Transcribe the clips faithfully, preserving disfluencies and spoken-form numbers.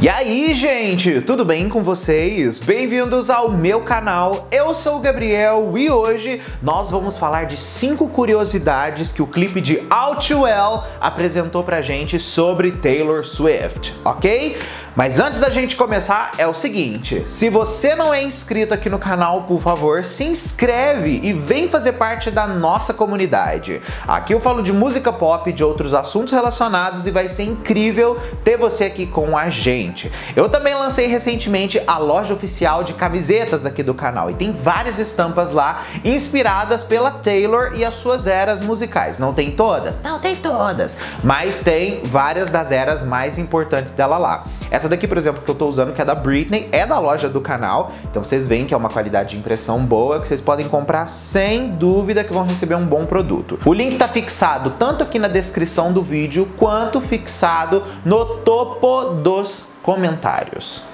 E aí, gente, tudo bem com vocês? Bem-vindos ao meu canal, eu sou o Gabriel e hoje nós vamos falar de cinco curiosidades que o clipe de All Too Well apresentou pra gente sobre Taylor Swift, ok? Mas antes da gente começar, é o seguinte, se você não é inscrito aqui no canal, por favor, se inscreve e vem fazer parte da nossa comunidade. Aqui eu falo de música pop e de outros assuntos relacionados e vai ser incrível ter você aqui com a gente. Eu também lancei recentemente a loja oficial de camisetas aqui do canal e tem várias estampas lá inspiradas pela Taylor e as suas eras musicais. Não tem todas? Não tem todas, mas tem várias das eras mais importantes dela lá. Essa daqui, por exemplo, que eu tô usando, que é da Britney, é da loja do canal, então vocês veem que é uma qualidade de impressão boa, que vocês podem comprar sem dúvida que vão receber um bom produto. O link tá fixado tanto aqui na descrição do vídeo, quanto fixado no topo dos comentários.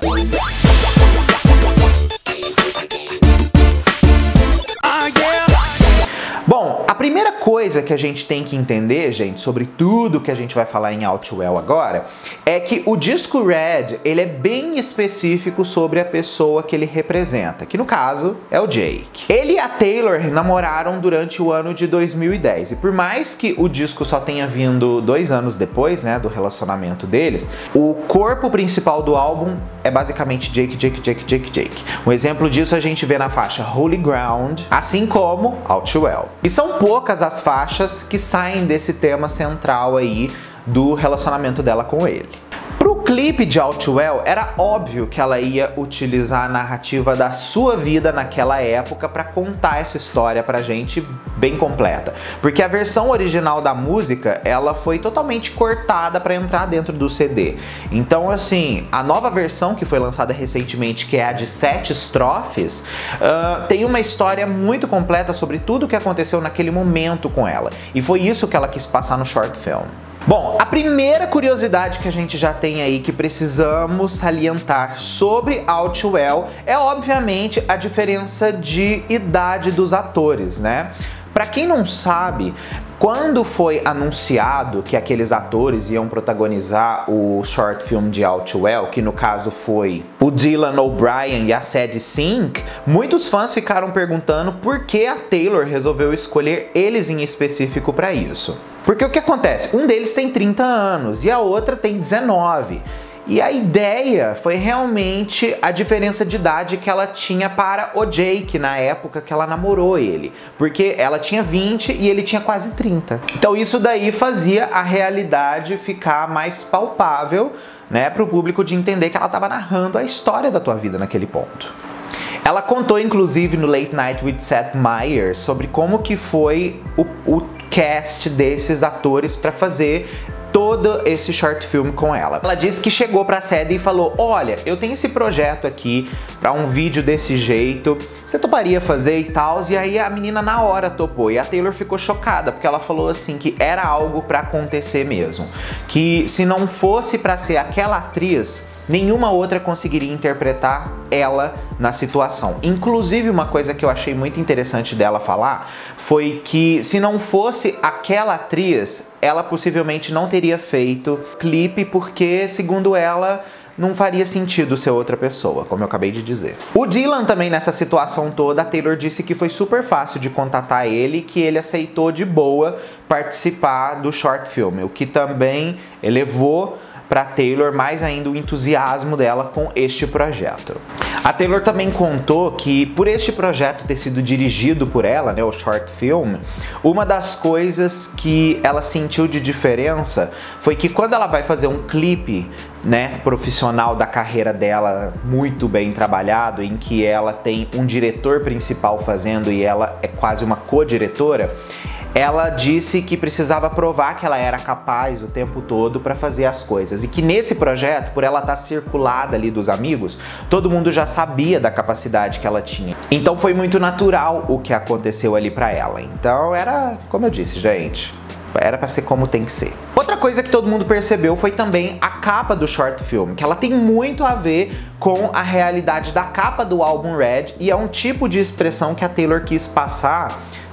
Bom, a primeira coisa que a gente tem que entender, gente, sobre tudo que a gente vai falar em All Too Well agora, é que o disco Red, ele é bem específico sobre a pessoa que ele representa, que no caso é o Jake. Ele e a Taylor namoraram durante o ano de dois mil e dez, e por mais que o disco só tenha vindo dois anos depois, né, do relacionamento deles, o corpo principal do álbum é basicamente Jake, Jake, Jake, Jake, Jake. Um exemplo disso a gente vê na faixa Holy Ground, assim como All Too Well. E são poucas as faixas que saem desse tema central aí do relacionamento dela com ele. Pro clipe de All Too Well, era óbvio que ela ia utilizar a narrativa da sua vida naquela época para contar essa história pra gente bem completa. Porque a versão original da música, ela foi totalmente cortada para entrar dentro do C D. Então, assim, a nova versão que foi lançada recentemente, que é a de sete estrofes, uh, tem uma história muito completa sobre tudo o que aconteceu naquele momento com ela. E foi isso que ela quis passar no short film. Bom, a primeira curiosidade que a gente já tem aí que precisamos salientar sobre All Too Well é obviamente a diferença de idade dos atores, né? Pra quem não sabe, quando foi anunciado que aqueles atores iam protagonizar o short film de All Too Well, que no caso foi o Dylan O'Brien e a Sadie Sink, muitos fãs ficaram perguntando por que a Taylor resolveu escolher eles em específico para isso. Porque o que acontece? Um deles tem trinta anos e a outra tem dezenove. E a ideia foi realmente a diferença de idade que ela tinha para o Jake na época que ela namorou ele. Porque ela tinha vinte e ele tinha quase trinta. Então isso daí fazia a realidade ficar mais palpável, né, para o público de entender que ela estava narrando a história da tua vida naquele ponto. Ela contou inclusive no Late Night with Seth Meyers sobre como que foi o, o cast desses atores para fazer todo esse short film com ela. Ela disse que chegou pra Sadie e falou: olha, eu tenho esse projeto aqui pra um vídeo desse jeito, você toparia fazer e tal? E aí a menina na hora topou, e a Taylor ficou chocada, porque ela falou assim que era algo pra acontecer mesmo, que se não fosse pra ser aquela atriz, nenhuma outra conseguiria interpretar ela na situação. Inclusive, uma coisa que eu achei muito interessante dela falar foi que se não fosse aquela atriz, ela possivelmente não teria feito clipe, porque, segundo ela, não faria sentido ser outra pessoa, como eu acabei de dizer. O Dylan também, nessa situação toda, a Taylor disse que foi super fácil de contatar ele, que ele aceitou de boa participar do short film, o que também elevou para Taylor mais ainda o entusiasmo dela com este projeto. A Taylor também contou que por este projeto ter sido dirigido por ela, né, o short film, uma das coisas que ela sentiu de diferença foi que quando ela vai fazer um clipe, né, profissional da carreira dela muito bem trabalhado, em que ela tem um diretor principal fazendo e ela é quase uma co-diretora, ela disse que precisava provar que ela era capaz o tempo todo para fazer as coisas, e que nesse projeto, por ela estar circulada ali dos amigos, todo mundo já sabia da capacidade que ela tinha. Então foi muito natural o que aconteceu ali para ela. Então era, como eu disse, gente, era para ser como tem que ser. Outra coisa que todo mundo percebeu foi também a capa do short film, que ela tem muito a ver com a realidade da capa do álbum Red, e é um tipo de expressão que a Taylor quis passar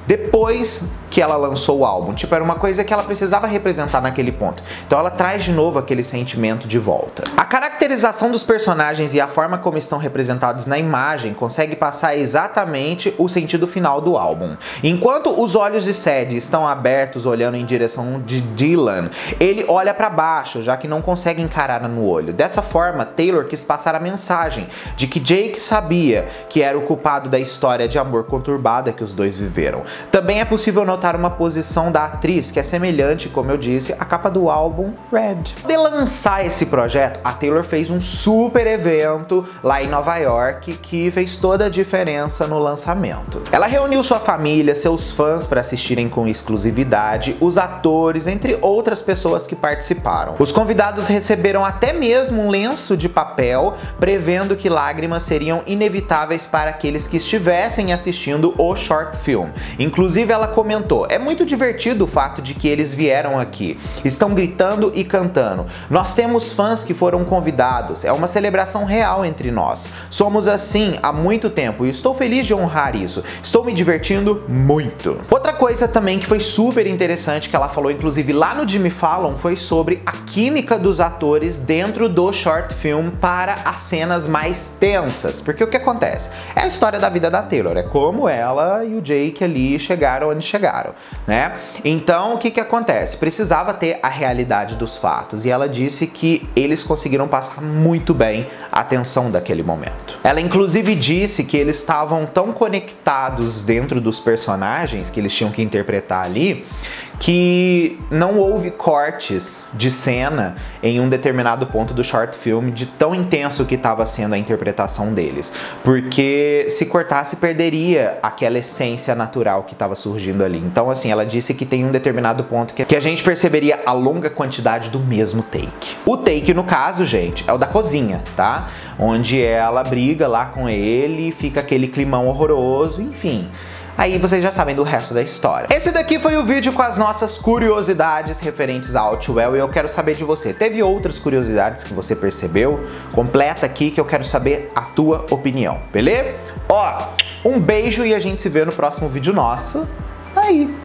depois que ela lançou o álbum. Tipo, era uma coisa que ela precisava representar naquele ponto. Então ela traz de novo aquele sentimento de volta. A caracterização dos personagens e a forma como estão representados na imagem consegue passar exatamente o sentido final do álbum. Enquanto os olhos de Sadie estão abertos olhando em direção de Dylan, ele olha para baixo, já que não consegue encarar no olho. Dessa forma, Taylor quis passar a mensagem de que Jake sabia que era o culpado da história de amor conturbada que os dois viveram. Também é possível notar uma posição da atriz que é semelhante, como eu disse, à capa do álbum Red. De lançar esse projeto, a Taylor fez um super evento lá em Nova York que fez toda a diferença no lançamento. Ela reuniu sua família, seus fãs para assistirem com exclusividade, os atores, entre outras pessoas que participaram. Os convidados receberam até mesmo um lenço de papel prevendo que lágrimas seriam inevitáveis para aqueles que estivessem assistindo o short film. Inclusive ela comentou: é muito divertido o fato de que eles vieram aqui, estão gritando e cantando. Nós temos fãs que foram convidados, é uma celebração real entre nós. Somos assim há muito tempo e estou feliz de honrar isso. Estou me divertindo muito. Outra coisa também que foi super interessante que ela falou, inclusive lá no Jimmy Fallon, foi sobre a química dos atores dentro do short film para as cenas mais tensas. Porque o que acontece? É a história da vida da Taylor, é como ela e o Jake ali chegaram onde chegaram, né? Então o que que acontece? Precisava ter a realidade dos fatos e ela disse que eles conseguiram passar muito bem a tensão daquele momento. Ela inclusive disse que eles estavam tão conectados dentro dos personagens que eles tinham que interpretar ali, que não houve cortes de cena em um determinado ponto do short film de tão intenso que estava sendo a interpretação deles, porque se cortasse perderia aquela essência natural que estava surgindo ali. Então assim, ela disse que tem um determinado ponto que a gente perceberia a longa quantidade do mesmo take. O take, no caso, gente, é o da cozinha, tá? Onde ela briga lá com ele, fica aquele climão horroroso, enfim. Aí vocês já sabem do resto da história. Esse daqui foi o vídeo com as nossas curiosidades referentes a Outwell e eu quero saber de você. Teve outras curiosidades que você percebeu? Completa aqui que eu quero saber a tua opinião, beleza? Ó, um beijo e a gente se vê no próximo vídeo nosso. Aí.